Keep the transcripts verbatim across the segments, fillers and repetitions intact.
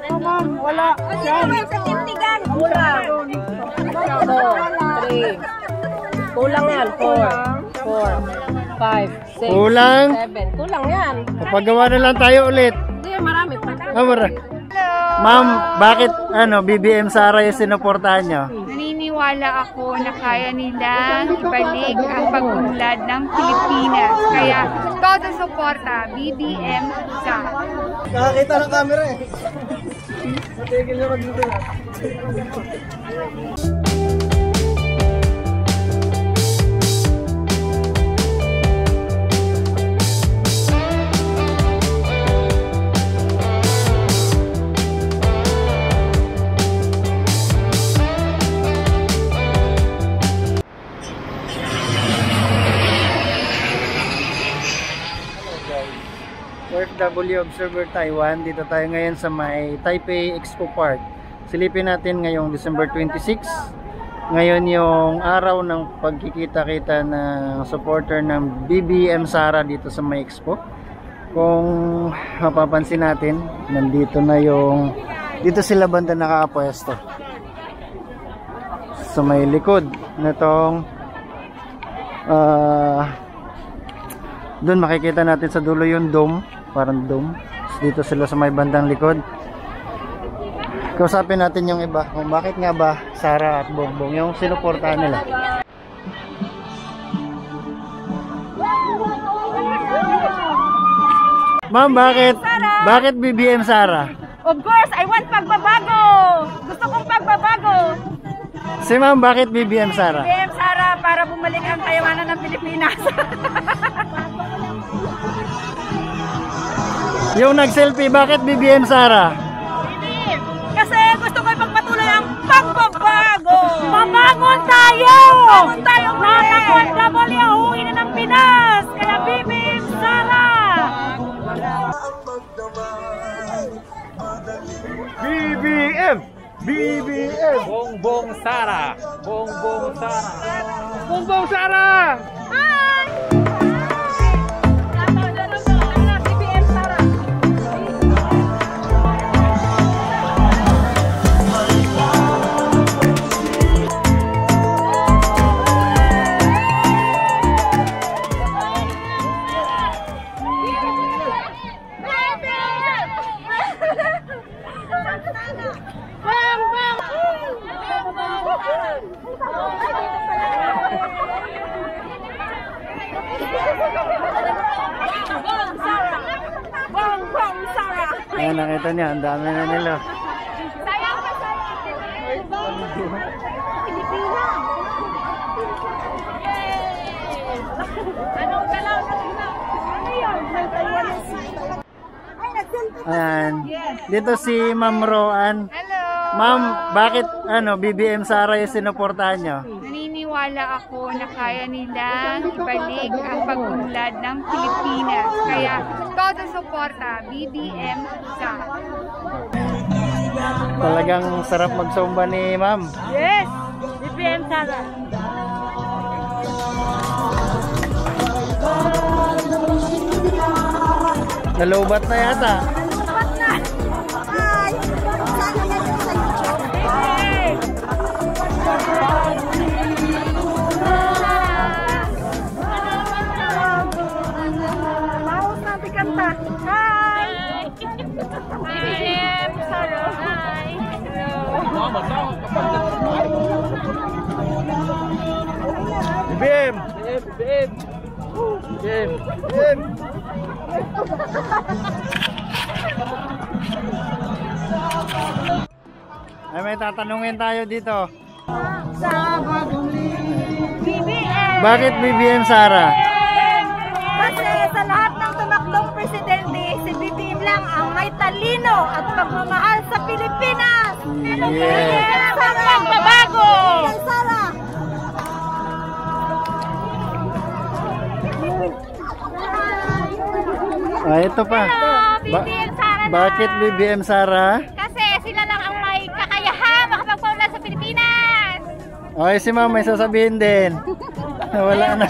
Oh, ma'am, wala. Yan. Kulang. two, three. Kulang yan. four, four, five, six, Kulang. seven. Kulang yan. Papagawa na lang tayo ulit. Hindi, marami pa. Ah, marami. Ma'am, bakit ano, B B M Sara yung sinuportahan nyo? Naniniwala ako na kaya nilang ibalik ang pag-unlad ng Pilipinas. Kaya, todo suporta, B B M Sara. Nakakita ng camera eh. Matigil na mag-dito. O F W Observer Taiwan, dito tayo ngayon sa may Taipei Expo Park. Silipin natin ngayong December twenty-six. Ngayon yung araw ng pagkikita-kita ng supporter ng B B M Sara dito sa may Expo. Kung mapapansin natin, nandito na yung dito sila banda nakapwesto sa may likod nitong uh, doon makikita natin sa dulo yung dome, parang dome. Dito sila sa may bandang likod. Kausapin natin yung iba kung bakit nga ba Sara at Bongbong yung sinuportahan nila. Ma'am, bakit bakit B B M Sara? Of course, I want pagbabago! Gusto kong pagbabago! Si ma'am, bakit B B M Sara? B B M Sara para bumalik ang kayawanan ng Pilipinas. Yung nag-selfie, bakit B B M Sara? Kasi gusto ko ipagpatuloy ang pagbabago! Mabangon tayo! Mabangon tayo! Natakot na muli ang huwi na ng Pinas! Kaya B B M Sara! B B M! B B M! Bongbong Sara! Bongbong Sara! Bongbong Sara! Hi! B B M Sara! Ayan, nakita niya, ang dami na nila. Sayang ka, anong galaw na galaw? Ayan. Dito si Ma'am Roan. Hello! Ma'am, bakit ano, B B M Sara yung sinuportahan nyo? Naniniwala ako na kaya nilang ibalik ang pag-unlad ng Pilipinas. Kaya, todo suporta, B B M Sara. Talagang sarap magsumba ni Ma'am. Yes! B B M Sara. Nalubat na yata. Nalubat na! Hi! Sana na sa YouTube. Hey! Laos natin kanta. Hi! B B M Sara. Hi! B B M! B B M! B B M! B B M! Ay, may tatanungin tayo dito. B B M! Bakit B B M Sara? Kasi sa lahat ng tumaklong presidente, si B B M lang ang may talino at pagmamahal sa Pilipinas. Yeah. Sa pagbabago! Sara! Ah, ito pa. Hello, B B M Sara na. Bakit B B M Sara? Kasi sila lang ang may kakayahan makapagpaunlad sa Pilipinas. Okay, si Ma'am may sasabihin din. Wala na.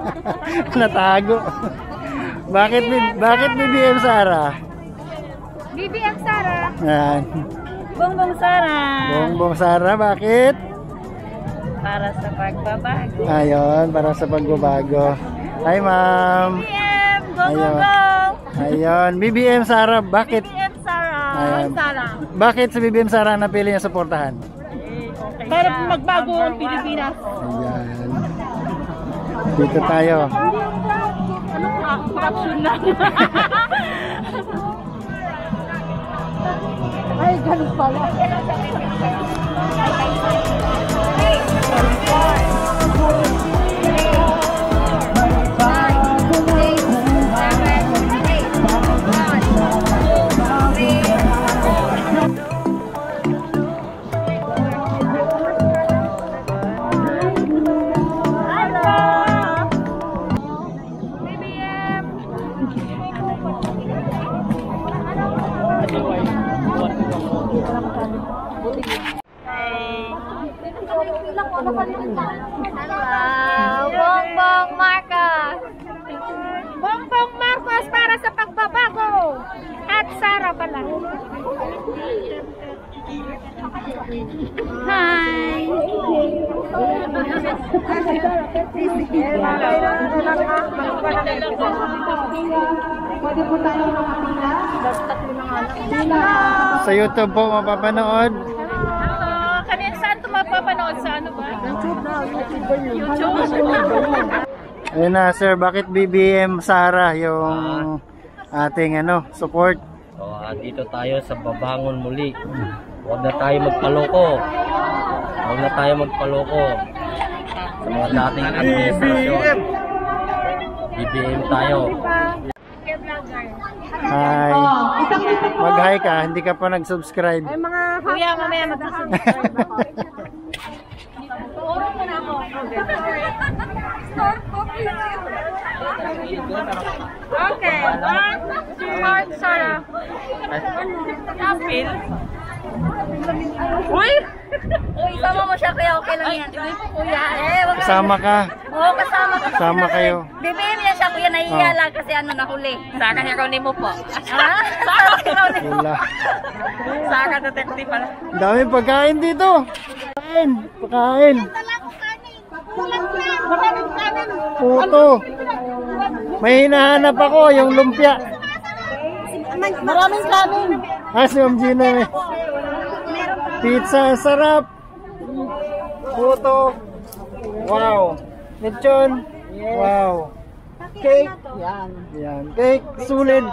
Natago. Bakit B- bakit B B M Sara? B B M Sara. Yan. Bongbong Sara. Bongbong Sara, bakit? Para sa pagbabago. Ayun, para sa pagbabago. Hi, ma'am. B B M, go, go, Ayun. go. Ayun, B B M Sara, bakit? B B M Sara. Ayun. Sara. Bakit sa B B M Sara napili niya suportahan? Para magbago ang Pilipinas. Ayan. Dito tayo. Corruption na. Ay, ganun pala. Bongbong Marcos. Bongbong Marcos para sa pagbabago. At Sara pala. Hi. Sa YouTube po mapapanood. Kanina saan ito mapapanood? Sa ano ba? YouTube. Ayun na sir, bakit B B M Sara yung ating ano, support? So, ah, dito tayo sa babangon muli. Huwag na tayo magpaloko. Huwag na tayo magpaloko sa mga dating administrasyon. B B M tayo. Hi. Mag-hi ka, hindi ka pa nag-subscribe. Ay, mga Kuya, mamaya magsasunod. Okay, one, two, heart, Sarah. Apil. Uy! Uy, sama mo siya kaya okay lang yan. Kuya, eh, wag ka. Kasama ka. Oo, kasama ka. Kasama kayo. Bibigyan niya siya, kuya, nahihiya Oh. lang kasi ano, nahuli. Saka niya kauni mo po. Ha? Wala. Saka detective pala. Ang daming pagkain dito. Pagkain. Pagkain. Puto. May hinahanap ako, yung lumpia. maraming kanin. Ah, si Ma'am Gina eh. Pizza, sarap. Puto. Wow. Lechon. Wow. Cake. Yan. Yan. Cake. Sulit.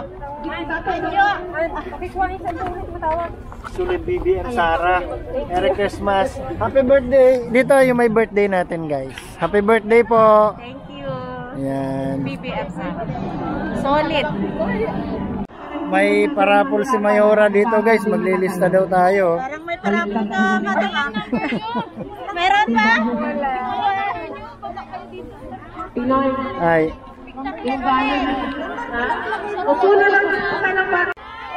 Sulit B B M Sara. Merry Christmas. Happy birthday. Dito yung may birthday natin, guys. Happy birthday po. Thank you. Yan. B B F Solid. May parapol si Mayora dito, guys. Maglilista daw tayo. Parang may parapol ka, madam. Meron ba? Pinoy. Ay. O puno lang pa ng bata.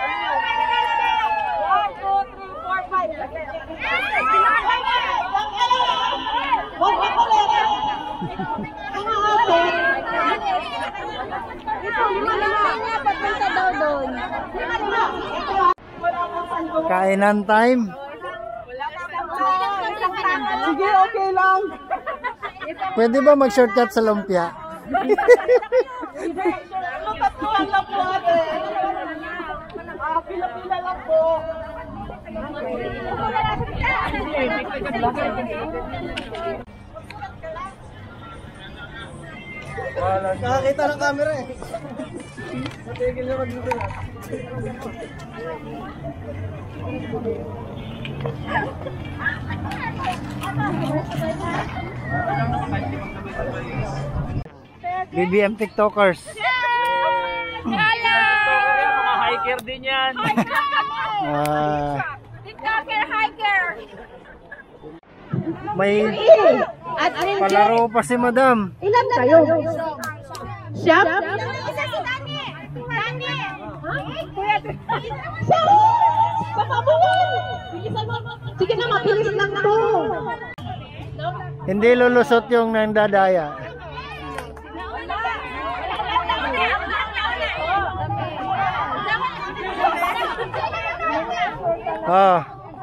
Kainan time. Sige, okay lang. Pwede ba mag-shortcut sa lumpia? Tatluhan lang po ate. Ah, pila-pila lang po. Nakakita ng camera eh. Natigil niya mag-dito na. B B M TikTokers. Mga hiker din yan. Ah, TikToker, hiker. may palaro pa si Madam. Ilan kayo? Siya? Isa si Dani. Dani. Siya! Papabuhan! Sige na, mabilis lang to. Hindi lulusot yung nandadaya. Ah.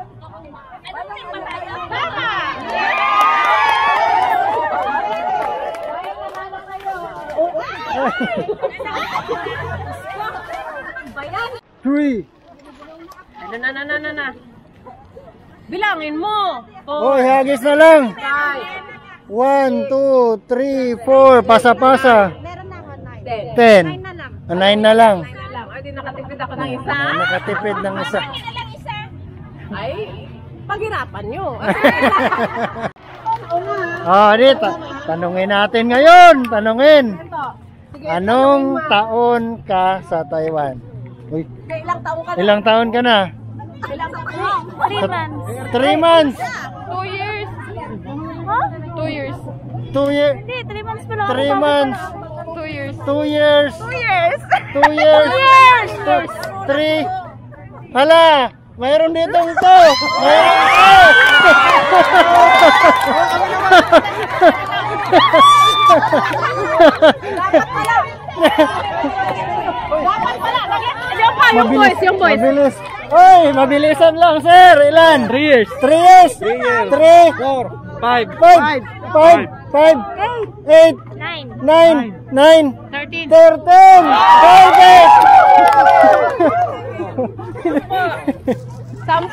Three. Na na na na na na. Bilangin mo. Oh, hagis na lang. One, two, three, four. Pasa-pasa. Ten. Ah, Nine na lang. Ay, di nakatipid ako ng isa. Ah, Nakatipid ng isa. Ay, paghirapan nyo. Ah, di, ta tanungin natin ngayon. Tanungin. Anong taon ka sa Taiwan? Uy, Ilang taong ka na? ilang taon ka na? Ilang taong ka na? Three months. Three months. Two years. Huh? Two years. Two years. Hindi, three months pa lang. ako. Three Bago months. pa lang ako. Two years. Two years. Two years. Two years. years. Two- Three. Hala, mayroon ditong to. Mayroon Yung pa, yung boys, yung boys. Mabilis. Oy, mabilisan lang, sir. Ilan? Three years. Three years. Three years. Three. Four. Five. Five. Five. Five. Eight. Nine. Nine. Nine. Thirteen. Thirteen. Perfect. Sampo.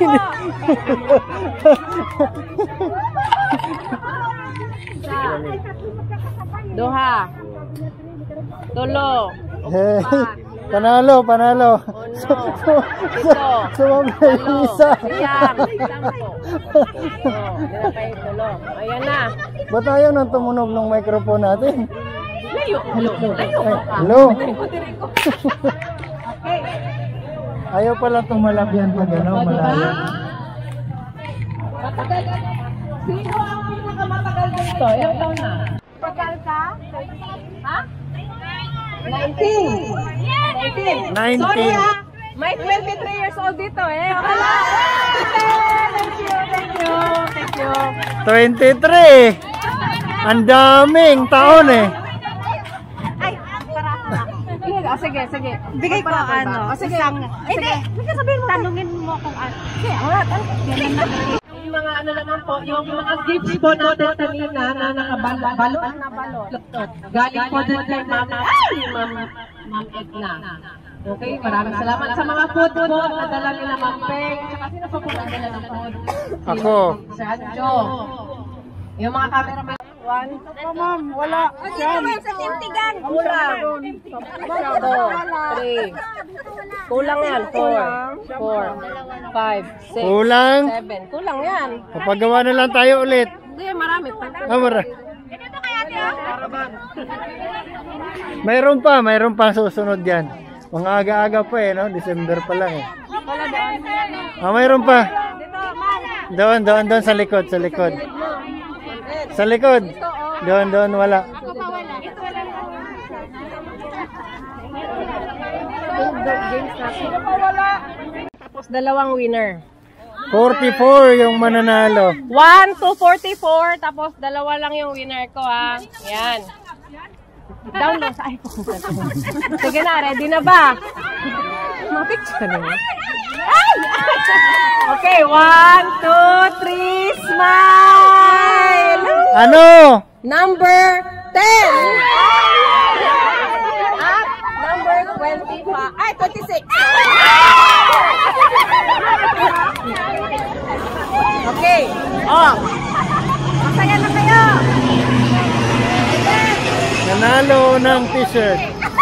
Duha. Tulo. Hey, panalo, panalo. Uno. Pito. Sumabay yung Tulo. isa. Siyam. Sampo. Oh, dinapay tulo. Ayan na. Ba't ayaw nang tumunog ng microphone natin? Layo. Layo. Layo. Ay, hello? Ayaw pala tumalabyan pag ano, malayo. Sino ang pinakamatagal dito? Ilang taon na? Tagal ka? Ha? nineteen. nineteen. Nineteen. Sorry ha. May twenty-three years old dito eh. Akala. Thank you, thank you, thank you. twenty-three. Ang daming taon eh. Ay, para. Oh, sige, sige. Bigay ko ano. Oh, sige. Isang, Hindi, sige sabihin mo. tanungin mo kung ano. Sige, wala. Yung mga ano naman po, yung mga gifts po natin kanina na nakabalot na balot. Galing po din kay Mama, ay, Ma'am Ma'am Edna. Okay, maraming salamat sa mga food po na dala nila Ma'am Peng. Tsaka sino pa po nadala ng food? Ako. Si Anjo. Yung mga cameraman. One. Ma'am, wala. Kulang. Two. Three. Kulang yan. Four. Four. Five. Six. Kulang. Seven. Kulang yan. Papagawa na lang tayo ulit. Hindi, marami pa. Ah, mara. Mayroon pa, mayroon pa susunod yan. Mga aga-aga pa eh, no? December pa lang eh. Ah, mayroon pa. Doon, doon, doon sa likod, sa likod. Sa likod. Doon, doon, wala. Tapos dalawang winner. forty-four yung mananalo. one to forty-four. Tapos dalawa lang yung winner ko ha. Yan. Download sa iPhone. Sige na, ready na ba? Ma-picture na. Okay, one, two, three, smile! Ano? Number ten! At number twenty-five. Ay, twenty-six! Okay. Oh. Masaya na kayo. Nanalo ng t-shirt.